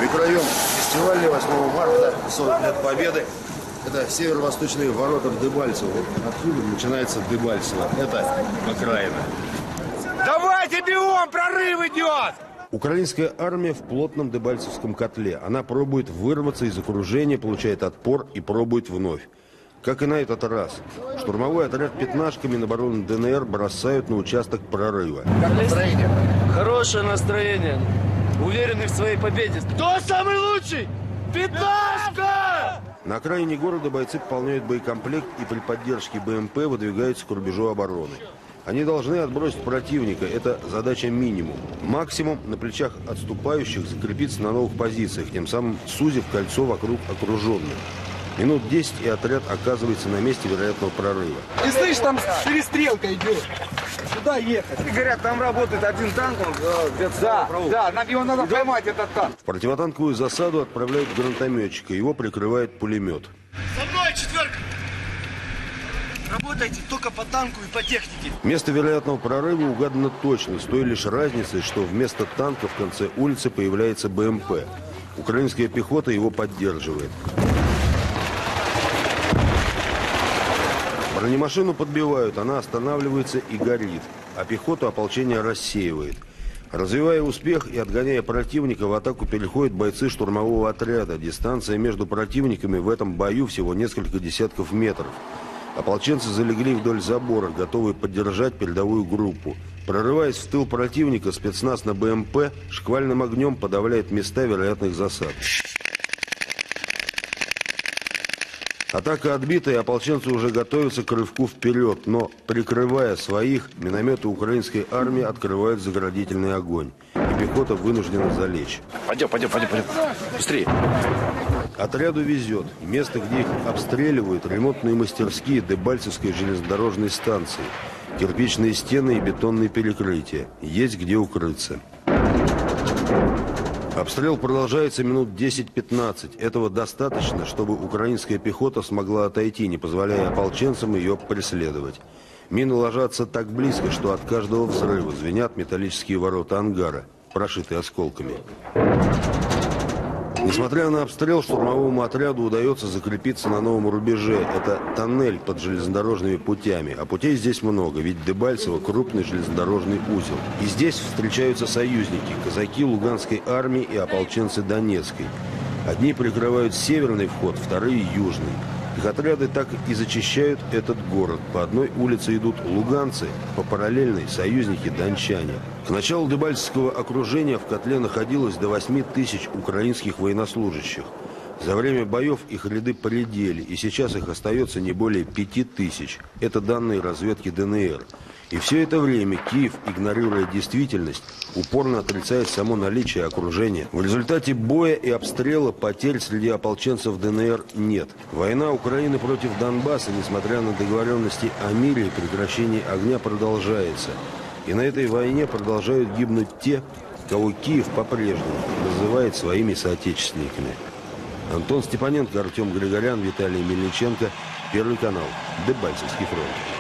краем фестиваля 8 марта, 40 лет Победы. Это северо-восточные ворота в Дебальцево. Вот отсюда начинается Дебальцево. Это окраина. Давайте бегом, прорыв идет! Украинская армия в плотном дебальцевском котле. Она пробует вырваться из окружения, получает отпор и пробует вновь. Как и на этот раз. Штурмовой отряд пятнашка Минобороны ДНР бросают на участок прорыва. Как настроение? Хорошее настроение. Уверены в своей победе. Кто самый лучший? Пятнашка! На окраине города бойцы пополняют боекомплект и при поддержке БМП выдвигаются к рубежу обороны. Они должны отбросить противника. Это задача минимум. Максимум на плечах отступающих закрепиться на новых позициях, тем самым сузив кольцо вокруг окруженных. Минут 10 и отряд оказывается на месте вероятного прорыва. Ты слышишь, там перестрелка идет. Куда ехать? И говорят, там работает один танк, он Да, нам его надо поймать, этот танк. В противотанковую засаду отправляют гранатометчика. Его прикрывает пулемет. Со мной, четверка! Работайте только по танку и по технике. Место вероятного прорыва угадано точно, с той лишь разницей, что вместо танка в конце улицы появляется БМП. Украинская пехота его поддерживает. Бронемашину подбивают, она останавливается и горит, а пехоту ополчение рассеивает. Развивая успех и отгоняя противника, в атаку переходят бойцы штурмового отряда. Дистанция между противниками в этом бою всего несколько десятков метров. Ополченцы залегли вдоль забора, готовые поддержать передовую группу. Прорываясь в тыл противника, спецназ на БМП шквальным огнем подавляет места вероятных засад. Атака отбита, и ополченцы уже готовятся к рывку вперед, но, прикрывая своих, минометы украинской армии открывают заградительный огонь, и пехота вынуждена залечь. Пойдем. Быстрее. Отряду везет. Место, где их обстреливают, ремонтные мастерские Дебальцевской железнодорожной станции. Кирпичные стены и бетонные перекрытия. Есть где укрыться. Обстрел продолжается минут 10-15. Этого достаточно, чтобы украинская пехота смогла отойти, не позволяя ополченцам ее преследовать. Мины ложатся так близко, что от каждого взрыва звенят металлические ворота ангара, прошитые осколками. Несмотря на обстрел, штурмовому отряду удается закрепиться на новом рубеже. Это тоннель под железнодорожными путями. А путей здесь много, ведь Дебальцево – крупный железнодорожный узел. И здесь встречаются союзники – казаки Луганской армии и ополченцы Донецкой. Одни прикрывают северный вход, вторые – южный. Их отряды так и зачищают этот город. По одной улице идут луганцы, по параллельной – союзники-дончане. К началу Дебальцевского окружения в котле находилось до 8 тысяч украинских военнослужащих. За время боев их ряды поредели, и сейчас их остается не более 5 тысяч. Это данные разведки ДНР. И все это время Киев, игнорируя действительность, упорно отрицает само наличие окружения. В результате боя и обстрела потерь среди ополченцев ДНР нет. Война Украины против Донбасса, несмотря на договоренности о мире и прекращении огня, продолжается. И на этой войне продолжают гибнуть те, кого Киев по-прежнему называет своими соотечественниками. Антон Степаненко, Артем Григорян, Виталий Мельниченко. Первый канал. Дебальцевский фронт.